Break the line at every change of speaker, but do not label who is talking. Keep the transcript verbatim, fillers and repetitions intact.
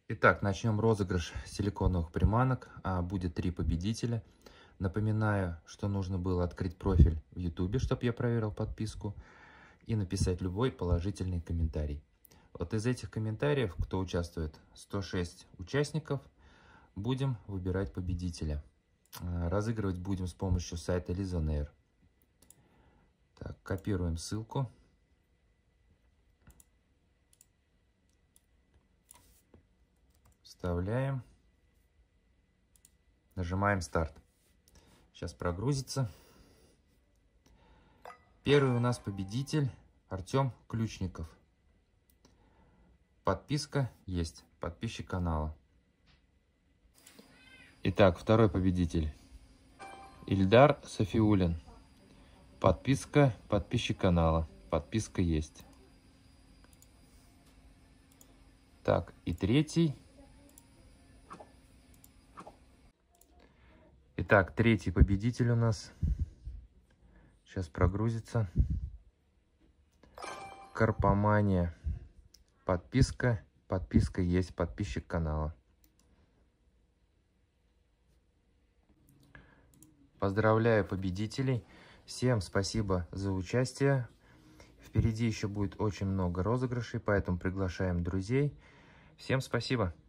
Итак, начнем розыгрыш силиконовых приманок. А, будет три победителя. Напоминаю, что нужно было открыть профиль в ютубе, чтобы я проверил подписку, и написать любой положительный комментарий. Вот из этих комментариев, кто участвует, сто шесть участников, будем выбирать победителя. Разыгрывать будем с помощью сайта Lizonair. Так, копируем ссылку. Вставляем. Нажимаем старт. Сейчас прогрузится. Первый у нас победитель Артем Ключников. Подписка есть. Подписчик канала. Итак, второй победитель Ильдар Софиулин. Подписка, подписчик канала. Подписка есть. Так, и третий. Итак, третий победитель у нас. Сейчас прогрузится. Карпомания. Подписка, подписка есть. Подписчик канала. Поздравляю победителей. Всем спасибо за участие. Впереди еще будет очень много розыгрышей, поэтому приглашаем друзей. Всем спасибо.